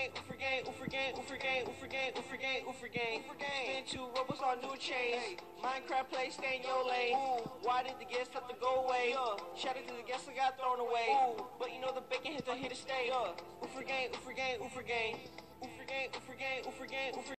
Spin two robots on new chains. Minecraft play, stay in your lane. Why did the guests have to go away? Shout out to the guests that got thrown away. But you know the bacon hits are here to stay. Oofer gang, oofer gang, oofer gang. Oofer gang, oofer gang, oofer gang, oofer gang.